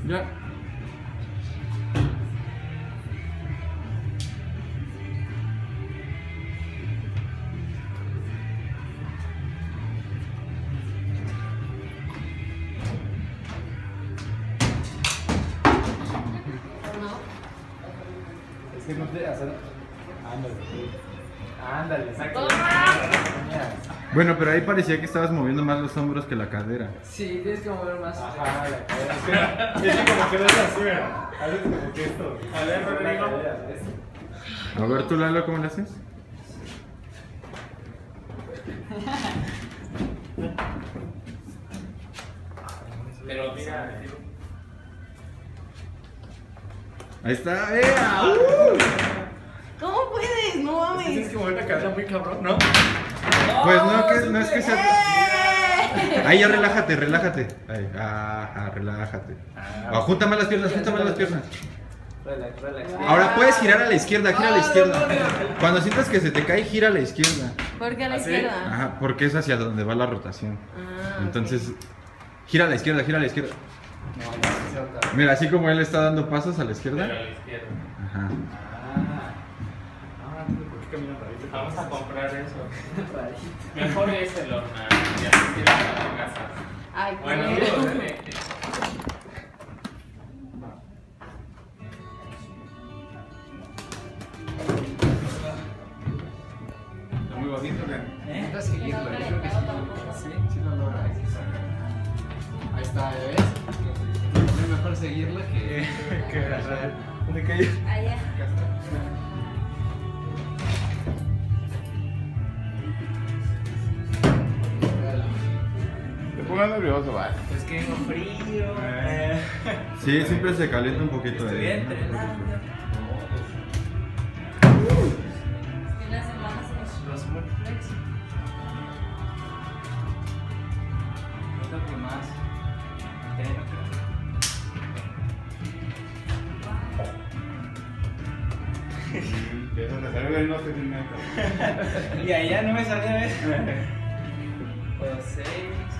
Ya. Es que no te hacen. Ándale, exacto. Bueno, pero ahí parecía que estabas moviendo más los hombros que la cadera. Sí, tienes que mover más. Ajá, la cadera. Es que como que no es así, ¿verdad? Haces como que esto. A ver, Rodrigo. A ver, tú, Lalo, ¿cómo le haces? Pero mira, Ahí está, ¿Cómo puedes? No mames. Tienes que mover la cadera muy cabrón, ¿no? Pues no es que sea. Ahí ya relájate, relájate. Ahí, ajá, relájate. Junta más las piernas, junta más las piernas. Relax, relax. Ahora puedes girar a la izquierda, gira a la izquierda. Cuando sientas que se te cae, gira a la izquierda. ¿Por qué a la ¿Así? izquierda? Ajá, porque es hacia donde va la rotación. Ah, Entonces, gira a la izquierda, gira a la izquierda. No, no, se va a Mira, así como él está dando pasos a la izquierda. pero a la izquierda. Ajá. ¿por qué caminan rarito? Vamos a comprar eso. Mejor es el horno. Ya se tira a la casa. Ay, qué Bueno, bueno. digo, dale. Está muy bonito, ¿verdad? Necesitas seguirlo, yo creo que sí. Sí, sí lo logra. Ahí está, ¿ya ves? Es mejor seguirla que. Que agarrar. ¿Dónde caí? Allá. Te pongas nervioso, va. Pues que tengo frío. Sí, siempre se calienta un poquito. Estoy entrenando. En las semanas Los multiplex. Es lo que más entreno, De eso te salió bien, no te tiene nada. creo. Y allá no me sale a ver. Pues 6.